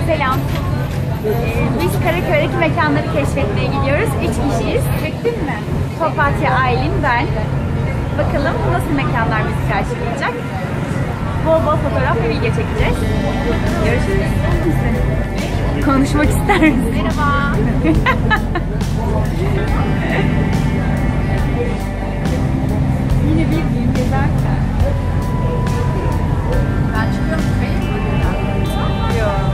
Selam. Biz Karaköy'deki mekanları keşfetmeye gidiyoruz. 3 kişiyiz. Çektin mi? Papatya, Aylin, ben. Bakalım nasıl mekanlar bizi karşılayacak. Bol bol fotoğraf ve video çekeceğiz. Görüşürüz. Konuşmak ister misin? Merhaba. Yine bir gün gezerken. Ben çıkıyorum. Yok.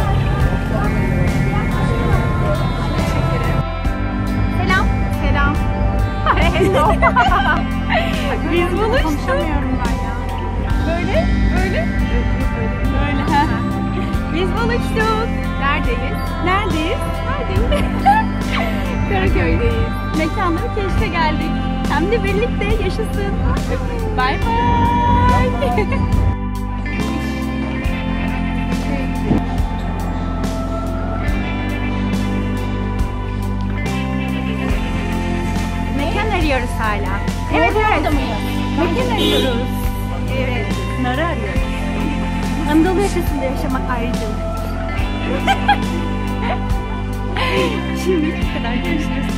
Selam. Selam. Hello. Biz buluştuk. Konuşamıyorum ben ya. Böyle. Biz buluştuk. Neredeyiz? Karaköy'deyiz. Mekanları keşfe geldik. Hem de birlikte yaşasın. Bye bye. Mekan arıyoruz hala. Evet. Mekan arıyoruz. Evet. Narı arıyoruz. Anadolu yakasında yaşamak ayrıcalık. Şimdi bu kadar görüşürüz.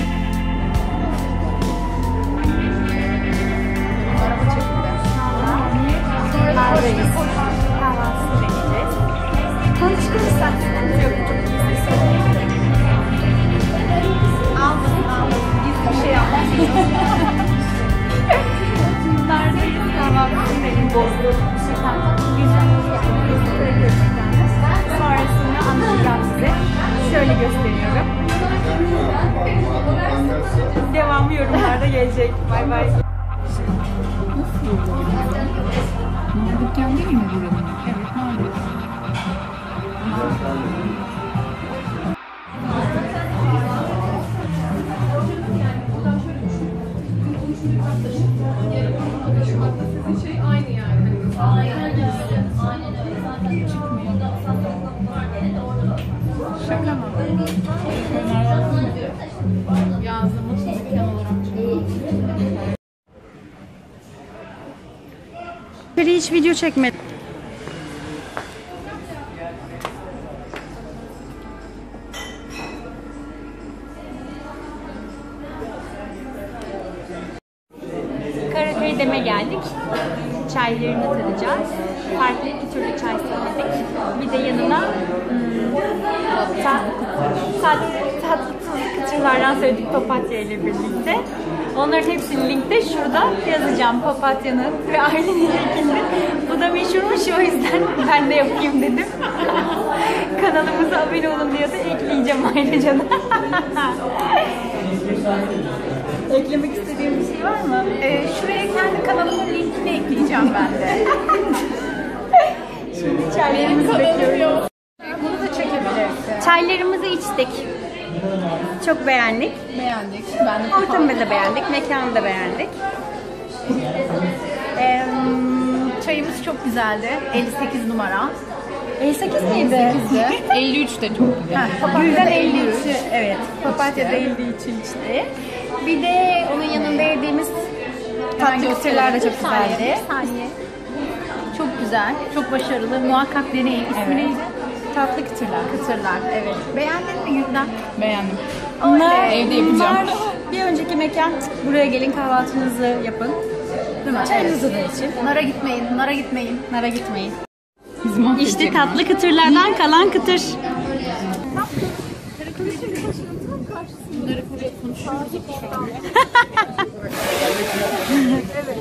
Araba çekildi. Neredeyiz? Kahvaltı deneyeceğiz. Konuşursak. Yok, çok iyi ses oluyor. Aldım. Gizli bir şey yapmışsınız. Neredeyiz? Kahvaltı deneyeceğiz. Sonrasında anlatacağım size. Şöyle gösteriyorum. Devamı yorumlarda gelecek. Bay bay. Dükkan değil mi buranın? Evet, maalesef. Şaka mı? Yazdım, dükkan olarak çıkıyor. Hiç video çekmedim. Karaköy Dem'e geldik. Çaylarını tadacağız. Farklı iki türlü çay söyledik. Bir de yanına tatlı kıtırlardan söyledik papatya ile birlikte. Onların hepsini linkte şurada yazacağım. Papatyanın ve Aylin'in linkinde. Bu da meşhurmuş, o yüzden ben de yapayım dedim. Kanalımıza abone olun diye de ekleyeceğim ayrıca da. Eklemek istediğim bir şey var mı? Şuraya kendi kanalımın linkini ekleyeceğim ben de. Şimdi çaylarımızı bekliyoruz. Bunu da çekebilirsin. Çaylarımızı içtik. Çok beğendik. Beğendik. Ben de Ortamı da beğendik, mekanı da beğendik. çayımız çok güzeldi. 58 numara. 58 miydi? 53 de çok güzel. Gülden 53. Evet. Papatya da 53 içti. Bir de onun yanında yediğimiz tatlı kıtırlar da çok güzeldi. Çok güzel, çok başarılı. Muhakkak deneyin. İsmi neydi? Tatlı kıtırlar. Kıtırlar, evet. Beğendin mi Gülden? Beğendim. Bunlar, Evde yapacağım. Bir önceki mekan. Buraya gelin, kahvaltınızı yapın. Değil mi? Çayınızı da için. Nara gitmeyin, Nara gitmeyin. Nara gitmeyin. İşte tatlı kıtırlardan kalan kıtır. Bunları konuşuyoruz şu an. Evet.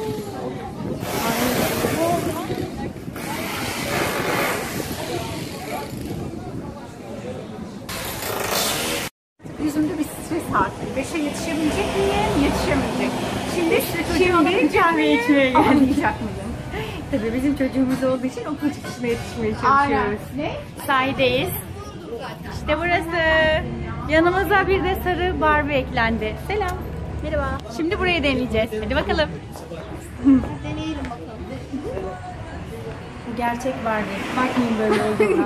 Yüzümde bir stres artık. 5'e yetişebilecek miyim? Yetişemeyecek. Şimdi kahve içmeye geldik. almayacak mıyım? Tabii bizim çocuğumuz olduğu için okul çıkışına yetişmeye Aynen. çalışıyoruz. Ne? Sahideyiz. İşte burası. Yanımıza bir de sarı Barbie eklendi. Selam. Merhaba. Şimdi burayı deneyeceğiz. Hadi bakalım. Deneyelim bakalım. Bu gerçek Barbie. Bakmayın böyle olduğuna.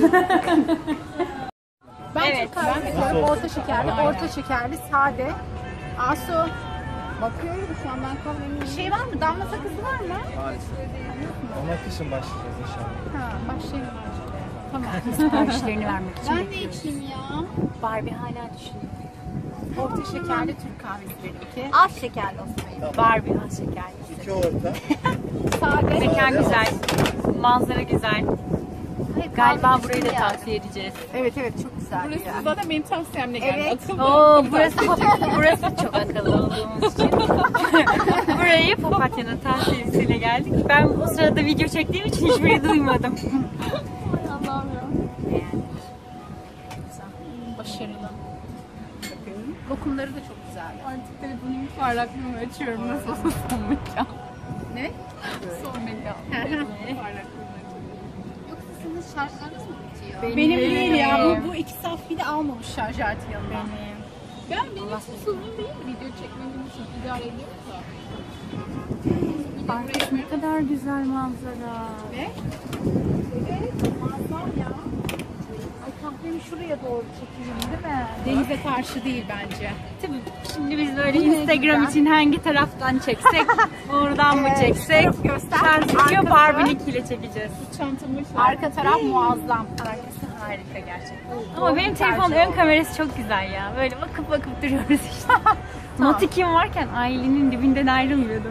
Ben Evet, çok kahve istiyorum. Orta şekerli, sade. Asu. Bakıyorum şu an ben kahvenin. Bir şey var mı? Damla sakızı var mı? Maalesef. Ama kışın başlayacağız inşallah. Ha, başlayalım. Tamam. Siparişlerini vermek için Ben de bekliyoruz. içeyim ya. Barbie hala düşünüyor. Orta şekerli Türk kahvesi benimki. Az şekerli olsun. Barbie az şekerli. 2 orta. Sade. Mekan güzel. Manzara güzel. Galiba burayı da tavsiye edeceğiz. Evet evet çok güzel. Burası zaten benim tavsiyemle geldi. Evet. Oo, burası çok akıllı olduğumuz için. Burayı Papatya'nın tavsiyesiyle geldik. Ben o sırada video çektiğim için hiçbiri duymadım. Allah'ım ya. Başarılı. Lokumları da çok güzel. Artık telefonumun parlaklığını açıyorum. Nasıl olsa son mekan. Ne? Son mekan. Telefonumun parlaklığını açıyorum. Yoksa sizin şarjlarınız mı bitiyor? Benim değil ya. benim. Bu iki saf bir de almamış şarj aleti yanına. Benim için sorun değil. Video çekmediğim için idare ediyorum da. Arkası ne kadar güzel manzara. Ve? Evet. Muazzam ya. Ay, kahvemi şuraya doğru çekeyim değil mi? Denize karşı değil bence. Tabii şimdi biz böyle Instagram için hangi taraftan çeksek, buradan mı çeksek, göster. şarj ediyor, Arkası. Barbie'ninkiyle çekeceğiz. Çantamı Arka taraf muazzam. Arkası harika gerçekten. Ama benim telefonun ön kamerası çok güzel ya. Böyle bakıp bakıp duruyoruz işte. Not 2'm varken ailenin dibinden ayrılmıyordum.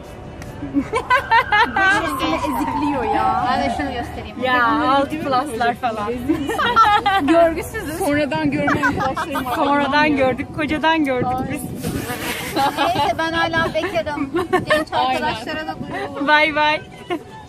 Seni ezikliyor ya. Ben de şunu göstereyim. Ya alt pluslar falan. Görgüsüzüz. Sonradan görme arkadaşlarım var. Sonradan gördük, kocadan gördük biz. Neyse ben hala bekarım. Genç arkadaşlara da duyuyorum. Bay bay.